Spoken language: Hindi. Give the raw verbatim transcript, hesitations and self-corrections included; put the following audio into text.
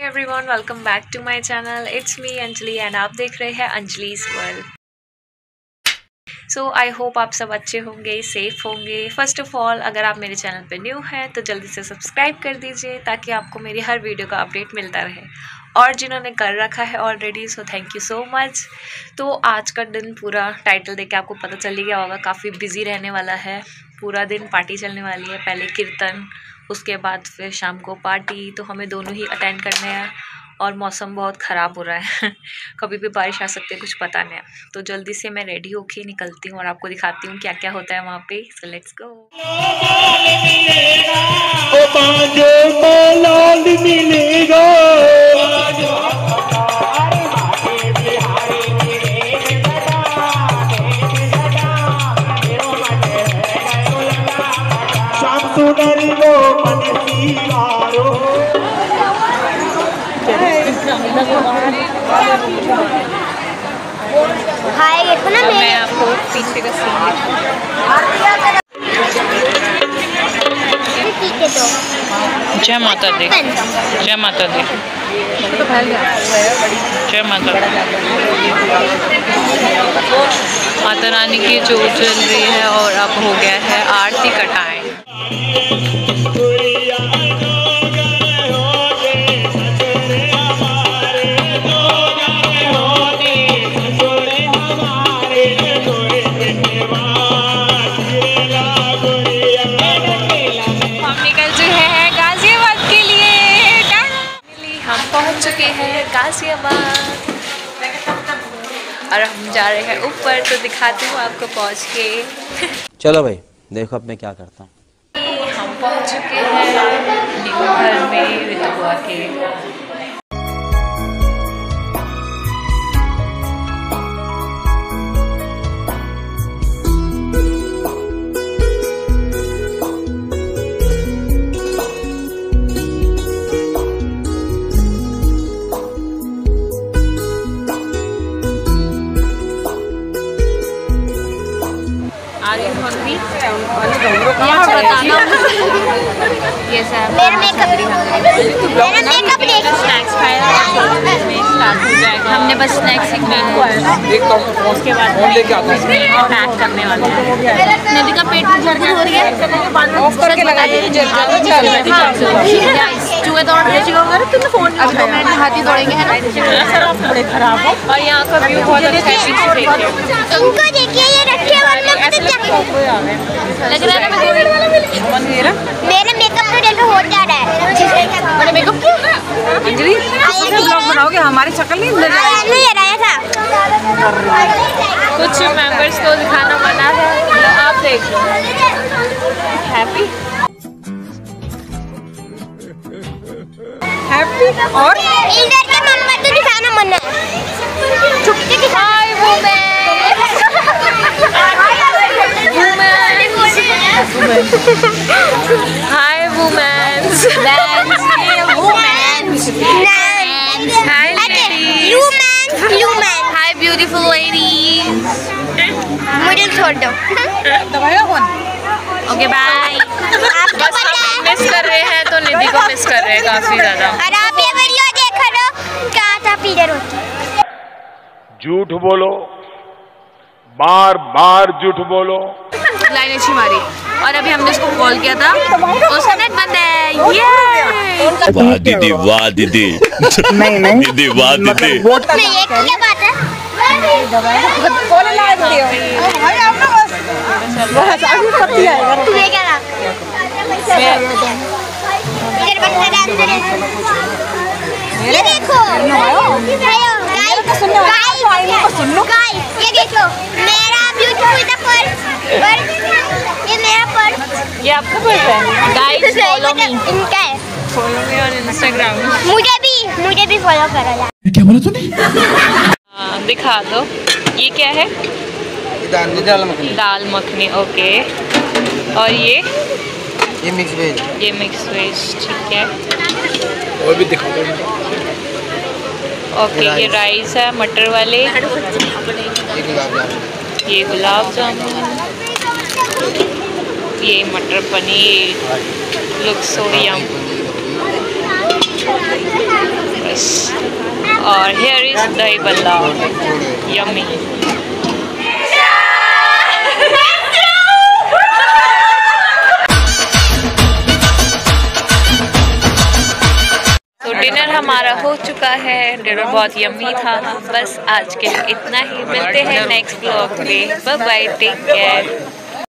Everyone, welcome back to my channel. It's me Anjali and आप देख रहे हैं Anjali's world. So I hope आप सब अच्छे होंगे, सेफ होंगे। फर्स्ट ऑफ ऑल, अगर आप मेरे चैनल पे न्यू हैं तो जल्दी से सब्सक्राइब कर दीजिए ताकि आपको मेरी हर वीडियो का अपडेट मिलता रहे, और जिन्होंने कर रखा है already so thank you so much. तो आज का दिन पूरा टाइटल देख के आपको पता चल ही गया होगा, काफ़ी बिजी रहने वाला है। पूरा दिन पार्टी चलने वाली है, पहले कीर्तन, उसके बाद फिर शाम को पार्टी, तो हमें दोनों ही अटेंड करने हैं। और मौसम बहुत ख़राब हो रहा है कभी भी बारिश आ सकती है, कुछ पता नहीं है। तो जल्दी से मैं रेडी होके निकलती हूँ और आपको दिखाती हूँ क्या क्या होता है वहाँ पे। So let's go. हाय, देखो ना मैं आपको पीछे का सीन जय माता दी, जय माता दी, जय माता माता रानी की जोत जल रही है और अब हो गया है आरती का टाइम। पहुंच चुके हैं गाजियाबाद और हम जा रहे हैं ऊपर, तो दिखाती हूँ आपको पहुंच के। चलो भाई, देखो अब मैं क्या करता हूँ। हम पहुंच चुके हैं न्यू घर में ऋतुआ के। यहाँ बताना ये सर मेरा मेकअप मेरा मेकअप देख स्नैक्स खाया, स्टार्ट हो जाएगा। हमने बस स्नैक्स ही खाया है, उसके बाद पैक करने वाले हैं। नदी का पेट झड़ जाती है, ऑफ करके लगाइए। चूहे दौड़ रहे हैं, तुमने फोन अभी दो मिनट में हाथी दौड़ेंगे, है ना सर? आप थोड़े खराब हो। और यहाँ का व्यू बहुत अच्छा है, इनको देखिए, ये रखे लग रहा है ना। मेरा मेकअप तो देखो हो जा रहा है। मेरा मेकअप क्यों अंजलि ब्लॉग बनाओगे? हमारी शक्ल नहीं नजर आया था। कुछ मेंबर्स को दिखाना मना है, आप देख लो। हैप्पी हैप्पी और इधर के नंबर तो दिखाना मना है। छुपके दिखाए वो मैं Hi women's. Women's. Hi ladies. Humans. Humans. Hi beautiful ladies. मुझे छोड़ दो। दबाएगा कौन? Okay bye. बस हम मिस कर रहे हैं तो निधि को मिस कर रहे हैं काफी ज्यादा। और आप ये वीडियो देख रहे हो क्या था पीडर होती? झूठ बोलो, बार बार झूठ बोलो। लाइन अच्छी मारी और अभी हमने उसको कॉल किया था, उसका नेट बंद है। ये वाह दीदी, वाह दीदी, नहीं नहीं दीदी, वाह दीदी। नहीं, ये क्या बात है? कॉल लगा दे हो भाई, आप ना बस बस अभी कब आएगा? तुम्हें क्या लगा? इधर बंद कर अंदर। ये देखो गाइस, सुन लो गाइस, ये देखो मेरा ब्यूटीफुल द पर्स, ये मेरा पर्स, ये आपका पर्स है। गाइस फॉलो मी, इनका है। Follow me on Instagram. मुझे भी मुझे भी फॉलो करो यार। क्या बोला तूने? दिखा दो, ये क्या है? दाल मखनी। दाल मखनी, ओके। और ये ये मिक्स वेज। ये मिक्स वेज, ठीक है। और भी दिखा दो। ओके, ये राइस है मटर वाले, ये गुलाब जामुन, ये मटर पनीर, लुक्स सो यम। और here is दही बल्ला, yummy. तो डिनर हमारा हो चुका है, डिनर बहुत यम्मी था। बस आज के लिए इतना ही, मिलते हैं नेक्स्ट व्लॉग में। Bye bye, take care.